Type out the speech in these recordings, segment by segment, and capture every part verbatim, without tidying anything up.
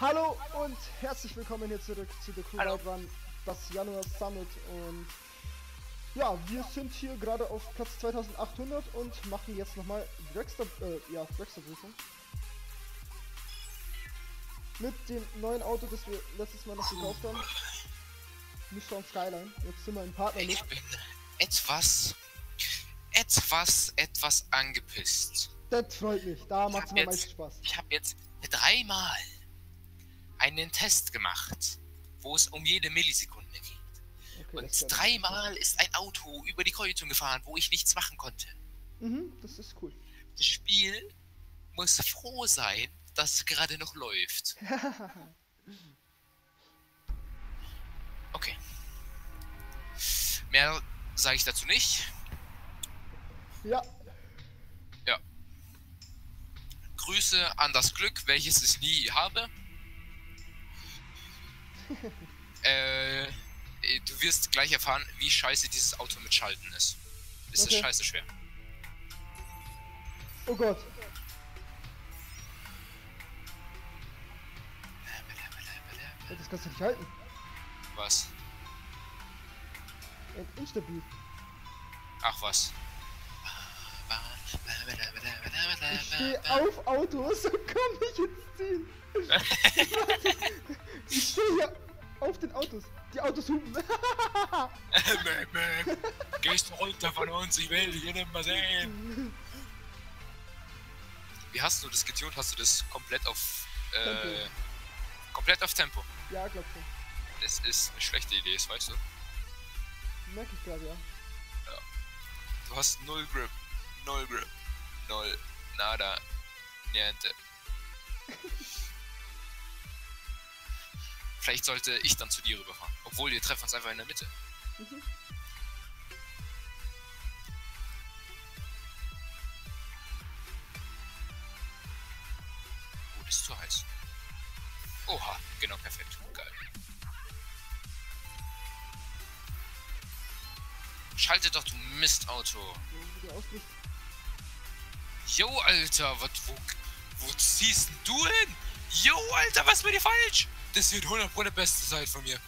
Hallo und herzlich willkommen hier zurück zu der Hallo. Crew Run, das Januar Summit, und ja, wir sind hier gerade auf Platz zweitausendachthundert und machen jetzt nochmal Dragster, äh, ja, Dragster-Prüfung. Mit dem neuen Auto, das wir letztes Mal noch gekauft haben. Nissan Skyline. Jetzt sind wir im Partner. Ich bin etwas, etwas, etwas angepisst. Das freut mich, da Ich macht es hab mir am jetzt- meisten Spaß. Ich habe jetzt dreimal einen Test gemacht, wo es um jede Millisekunde geht. Okay, das Und kann- dreimal ist ein Auto über die Kreuzung gefahren, wo ich nichts machen konnte. Mhm, das ist cool. Das Spiel muss froh sein, dass es gerade noch läuft. Okay. Mehr sage ich dazu nicht. Ja, Ja. Grüße an das Glück, welches ich nie habe. äh, du wirst gleich erfahren, wie scheiße dieses Auto mit Schalten ist. Es ist Okay. scheiße schwer. oh Gott. Ja, das kannst du nicht halten. Was? Und instabil. Ach was. Ich stehe auf Autos und kann nicht ins Ziel. Ich stehe hier auf den Autos. Die Autos hupen. Gehst du runter von uns, ich will dich nicht mehr sehen. Wie hast du das getunt? Hast du das komplett auf äh, Tempo. komplett auf Tempo? Ja, glaub schon. Das ist eine schlechte Idee, das weißt du. Merke ich gerade, ja. Du hast null Grip. Null Grip. Null. Nada. Niente. Vielleicht sollte ich dann zu dir rüberfahren. Obwohl, wir treffen uns einfach in der Mitte. Mhm. Oh, das ist zu heiß. Oha, genau, perfekt. Geil. Schalte doch, du Mistauto. Wo der Ausblick. Jo, Alter, wat, wo, wo ziehst denn du hin? Jo, Alter, was ist mit dir falsch? Das wird hundert Prozent der beste Zeit von mir.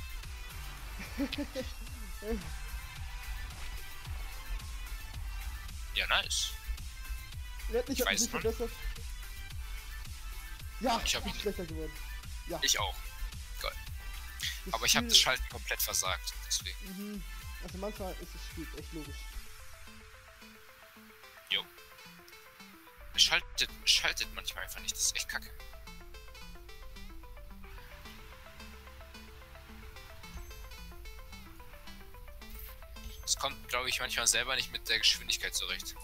Ja, nice. Red nicht, Ich hat mich weiß nicht man. verbessert. Ja, Ich hab ist ihn- schlechter geworden. Ja. Ich auch. Geil. das Aber ich habe Spiel- das Schalten komplett versagt. Deswegen. Mhm. Also manchmal ist das Spiel echt logisch. Jo. Es schaltet, schaltet manchmal einfach nicht. Das ist echt kacke. Es kommt, glaube ich, manchmal selber nicht mit der Geschwindigkeit zurecht.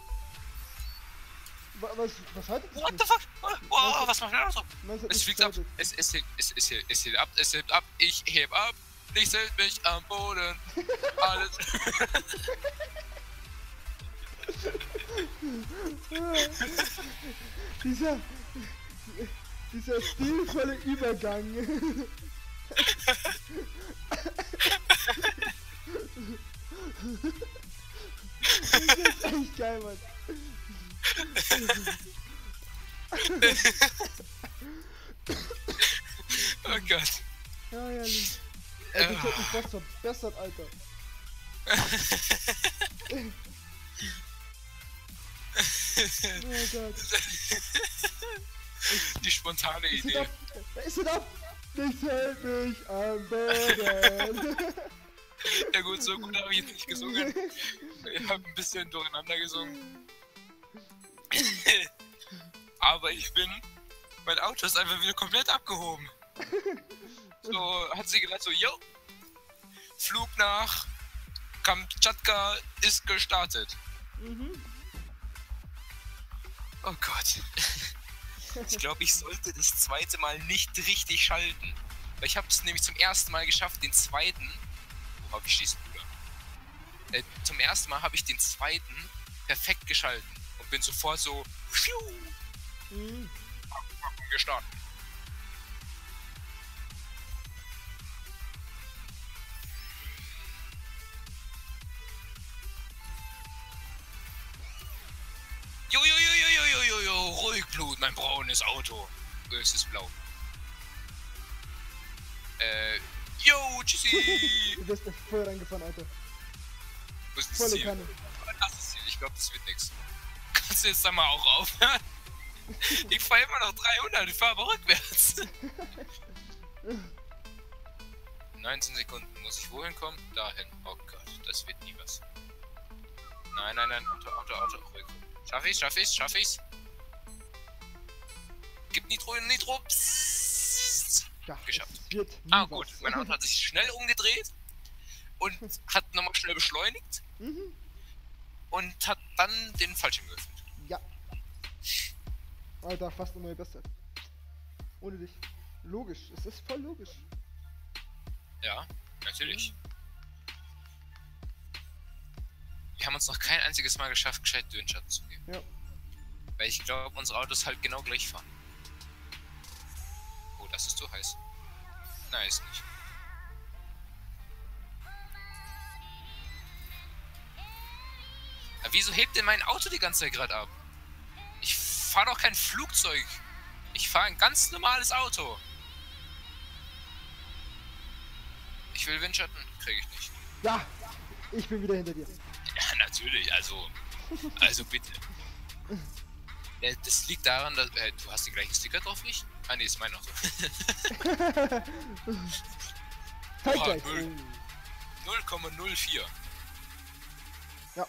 Wa- Was, was haltet das What nicht? the fuck? Wow, was macht der Auto? Meinst du, Es nicht fliegt ab. geschaltet? Es, es, hebt, es, es, hebt, es hebt ab. Es hebt ab. Ich heb ab. Nichts hält mich am Boden. Alles. dieser, dieser stilvolle Übergang. Das ist echt geil, Mann. Oh Gott. Ja, ja, lieb. Ey, ich hätte mich was verbessert, Alter. Oh Gott. Die spontane Ist Idee. ab? Ist es ab? Nichts hält mich am Boden. Ja gut, so gut habe ich jetzt nicht gesungen. Ich habe ein bisschen durcheinander gesungen. Aber ich bin... Mein Auto ist einfach wieder komplett abgehoben. So hat sie gedacht, so, yo, Flug nach Kamtschatka ist gestartet. Mhm. Oh Gott. Ich glaube, ich sollte das zweite Mal nicht richtig schalten. Weil ich habe es nämlich zum ersten Mal geschafft, den zweiten... Wo hab ich schießen, Bruder? Äh, zum ersten Mal habe ich den zweiten perfekt geschalten. Und bin sofort so... Pfiuh, Mhm. gestartet. Jo, jo, jo, jo, jo, jo, jo, jo, ruhig Blut, mein braunes Auto. Es ist blau. Äh, yo, tschüssi! Du bist ja voll reingefahren, Alter. Wo ist das Volle Ziel? Kanne. Das ist Ziel, ich glaube, das wird nix. Kannst du jetzt da mal auch aufhören? Ich fahre immer noch dreihundert, ich fahre aber rückwärts. neunzehn Sekunden, muss ich wohin kommen? Dahin. Oh Gott, das wird nie was. Nein, nein, nein, Auto, Auto, Auto, ruhig. Schaff ich's, schaff ich's, schaff ich's? Gib Nitro, Nitro, pssst. Ja, Geschafft. es wird nie Ah gut, was. mein Auto hat sich schnell umgedreht und hat nochmal schnell beschleunigt Mhm. und hat dann den Fallschirm geöffnet. Ja. Alter, fast eine neue Bestzeit. Ohne dich. Logisch, es ist voll logisch. Ja, natürlich. Wir haben uns noch kein einziges Mal geschafft, gescheit Dünnschatten zu geben. Ja. Weil ich glaube, unsere Autos halt genau gleich fahren. Oh, das ist zu heiß. Nein, ist nicht. Aber wieso hebt denn mein Auto die ganze Zeit gerade ab? Ich fahre doch kein Flugzeug. Ich fahre ein ganz normales Auto. Ich will Windschatten, kriege ich nicht. Ja, ich bin wieder hinter dir. Ja, natürlich, also. Also bitte. Äh, Das liegt daran, dass. Äh, du hast den gleichen Sticker drauf, nicht? Ah, nee, ist mein Auto. Halt Oha, gleich. null. null Komma null vier. Ja.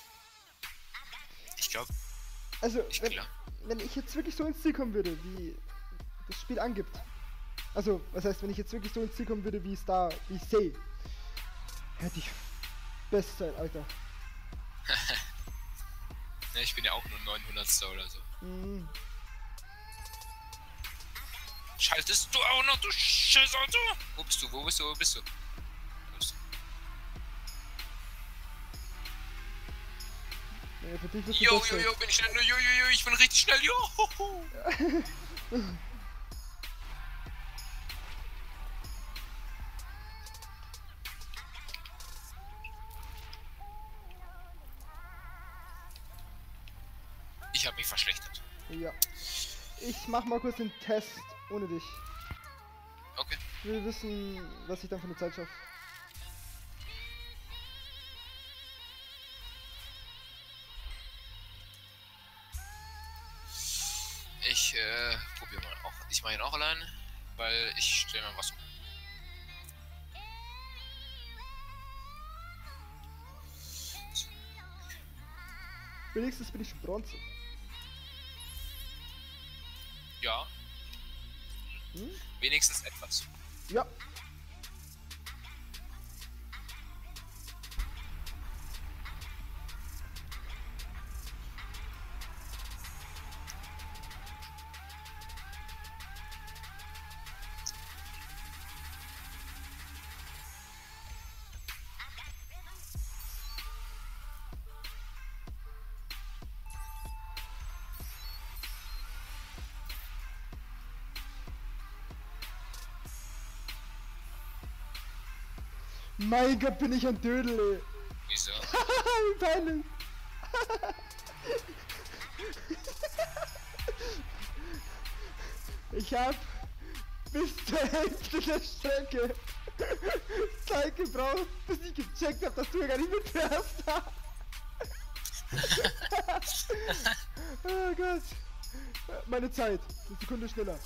Ich glaube, Also, ich wenn, glaub. wenn ich jetzt wirklich so ins Ziel kommen würde, wie das Spiel angibt. Also, was heißt, wenn ich jetzt wirklich so ins Ziel kommen würde, wie es da, wie ich sehe, hätte ich Bestzeit, Alter. Ne, ich bin ja auch nur neunhundertster oder so. Mhm. Schaltest du auch noch, du scheiß Auto? Wo bist du, wo bist du, wo bist du? Wo bist du? Ja, für dich ist Jo, jo, jo, bin ich schnell, jo, jo, jo, ich bin richtig schnell, jo. Ich habe mich verschlechtert. Ja. Ich mach mal kurz den Test ohne dich. Okay. Ich will wissen, was ich dann für eine Zeit schaffe. Ich äh, probiere mal auch. Ich mache ihn auch allein, weil ich stelle mal was um. Wenigstens bin ich Bronze. Ja, Hm? wenigstens etwas. Ja. Mein Gott, bin ich ein Dödel, ey. Wieso? Wie peinlich. Ich hab bis zur Hälfte der Strecke Zeit gebraucht, bis ich gecheckt hab, dass du ja gar nicht mitfährst. Oh Gott. Meine Zeit. Eine Sekunde schneller.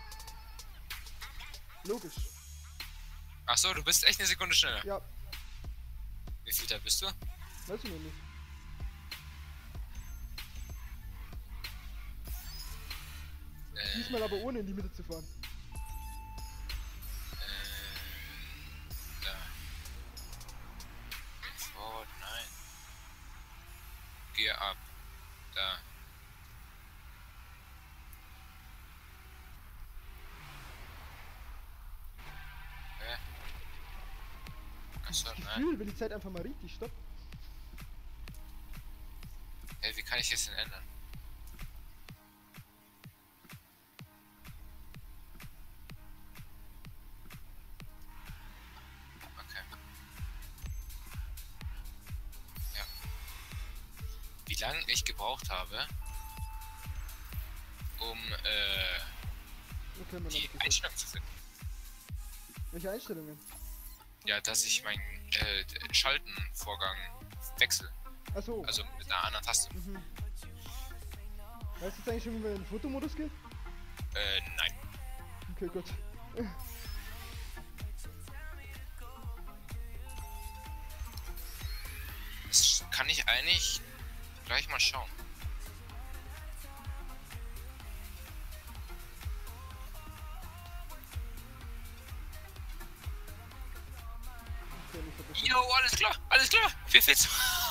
Logisch. Ach so, du bist echt eine Sekunde schneller. Ja, Wie viel da bist du? weiß ich noch nicht. Äh, Diesmal aber ohne in die Mitte zu fahren. äh, da. Geh forward, nein. Gear up. Da. Hä? Achso, Das nein. Gefühl, wenn die Zeit einfach mal richtig stoppt. Hey, wie kann ich das denn ändern? Okay. Ja. Wie lange ich gebraucht habe, um äh, Okay, man die hat es Einstellung zu finden. Welche Einstellungen? Ja, dass ich meinen äh, Schaltenvorgang wechsle. Achso. Also mit einer anderen Taste. Mhm. Weißt du jetzt eigentlich schon, wie man in den Fotomodus geht? Äh, nein. Okay, gut. Das kann ich eigentlich gleich mal schauen. Okay, nicht verbessert. Jo, alles klar, alles klar. Wir fitz.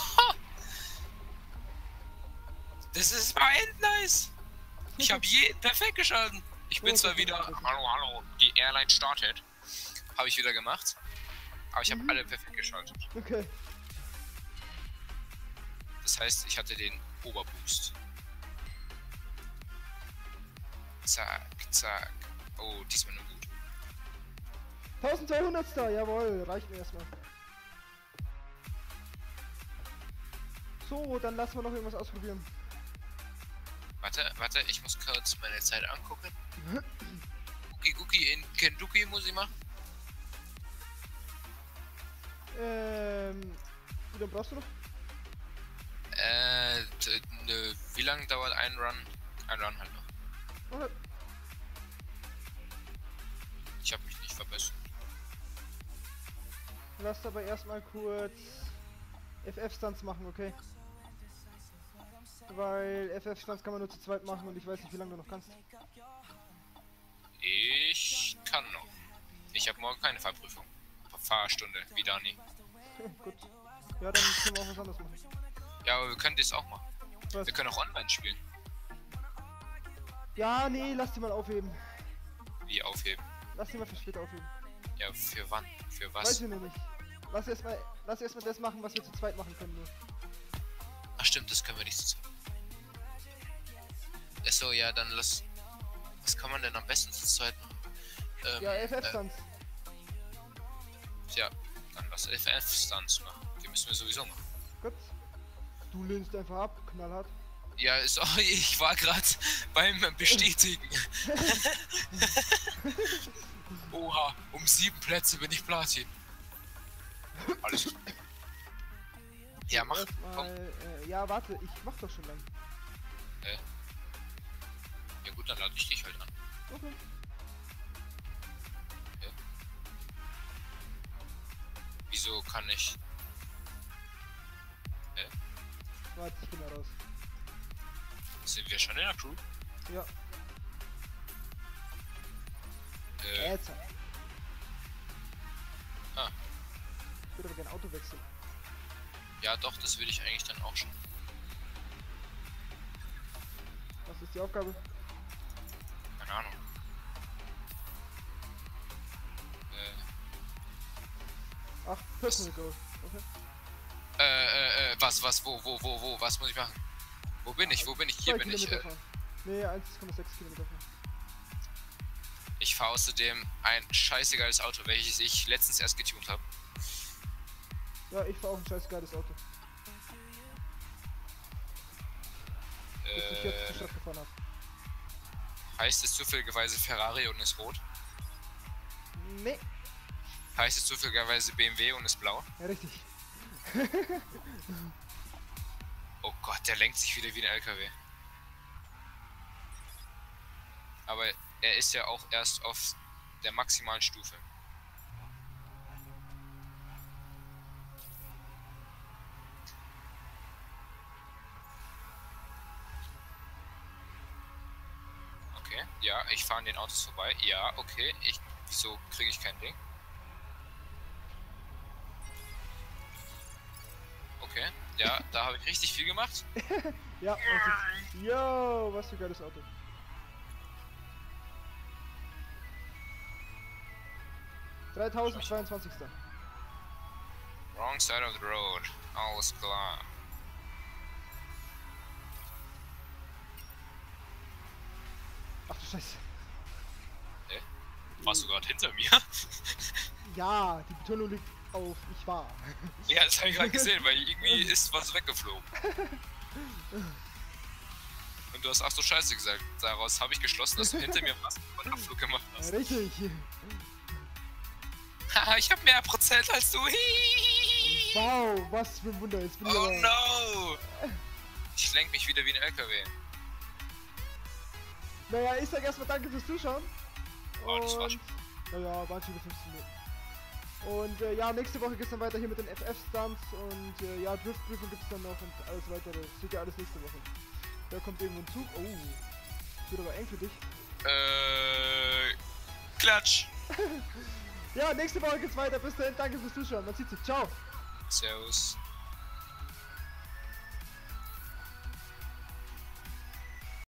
Das ist mal end nice. Ich habe jeden perfekt geschalten. Ich bin Oh, zwar das wieder. ist gut. Hallo, hallo. Die Airline startet. Habe ich wieder gemacht. Aber ich habe Mhm. alle perfekt geschaltet. Okay. Das heißt, ich hatte den Oberboost. Zack, zack. Oh, diesmal nur gut. eintausendzweihundert Star, jawohl, reicht mir erstmal. So, dann lassen wir noch irgendwas ausprobieren. Warte, warte, ich muss kurz meine Zeit angucken. Cookie Cookie in Kentucky muss ich machen. Ähm, wie lange brauchst du noch? Äh, d- nö, wie lange dauert ein Run? Ein Run halt noch. Okay. Ich habe mich nicht verbessert. Lass aber erstmal kurz F F-Stunts machen, okay? Weil F F-Stunts kann man nur zu zweit machen und ich weiß nicht, wie lange du noch kannst. Ich kann noch. Ich habe morgen keine Fahrprüfung. Fahrstunde, wie Dani. Gut. Ja, dann können wir auch was anderes machen. Ja, aber wir können das auch machen. Was? Wir können auch online spielen. Ja, nee, lass die mal aufheben. Wie aufheben? Lass die mal für später aufheben. Ja, für wann? Für Weiß was? ich noch nicht. Lass erstmal lass erstmal das machen, was wir zu zweit machen können nur. Ach stimmt, das können wir nicht zu zweit. Achso, ja, dann lass. Was kann man denn am besten zu zweit machen? Ähm, Ja, F F-Stunts. Äh, ja, dann lass F F-Stunts machen. Die müssen wir sowieso machen. Gut. Du lehnst einfach ab, knallhart. Ja, ist auch, ich war gerade beim Bestätigen. Oha, um sieben Plätze bin ich Platin. Alles gut. Ja, mach. Komm. Erstmal, äh, ja, warte, ich mach doch schon lang. Äh. Ja gut, dann lade ich dich halt an. Okay. Wieso kann ich... Äh, Warte, ich geh mal raus. sind wir schon in der Crew? Ja, Äh, jetzt. Ah. Ich würde aber gerne Auto wechseln. ja doch, das will ich eigentlich dann auch schon. Was ist die Aufgabe? Keine Ahnung. Äh, Ach, Personal Goal. Okay. äh, äh, äh, was, was, wo, wo, wo, wo, was muss ich machen? Wo bin ich, wo bin ich? Hier Zwei bin ich. Kilometer Äh, fahren. Nee, eins Komma sechs Kilometer fahren. ich fahre außerdem ein scheißegeiles Auto, welches ich letztens erst getunt habe. Ja, ich fahr auch ein scheiß geiles Auto. Das ich jetzt zur Äh, Stadt gefahren hab. heißt es zufälligerweise Ferrari und ist rot? Nee. Heißt es zufälligerweise B M W und ist blau? Ja, richtig. Oh Gott, der lenkt sich wieder wie ein L K W. Aber er ist ja auch erst auf der maximalen Stufe. Okay, ja, ich fahre an den Autos vorbei. Ja, okay, ich, wieso kriege ich kein Ding? Okay, ja, da habe ich richtig viel gemacht. Ja, was ist... Yo, was für ein geiles Auto. dreitausendzweiundzwanzig. Wrong side of the road. Alles klar. Ach du Scheiße. Hä? Warst du gerade hinter mir? Ja, die Betonung liegt auf ich war. Ja, das habe ich gerade gesehen, weil irgendwie ist was weggeflogen. Und du hast ach so Scheiße gesagt. Daraus habe ich geschlossen, dass du hinter mir was einen Abflug gemacht hast. Richtig. Haha, ich habe mehr Prozent als du. Wow, was für ein Wunder. Jetzt bin ich Oh aber... no! Ich lenk mich wieder wie ein L K W. Naja, ich sag erstmal danke fürs Zuschauen. Oh, das war schon. Naja, waren schon über fünfzehn Minuten. Und äh, ja, nächste Woche geht's dann weiter hier mit den F F-Stunts und äh, ja, Driftprüfung gibt's dann noch und alles weitere. Seht ihr alles nächste Woche. Da kommt irgendwo ein Zug. Oh, das wird aber eng für dich. Äh, Klatsch. Ja, nächste Woche geht's weiter. Bis dahin, danke fürs Zuschauen. Man sieht sich. Ciao. Servus.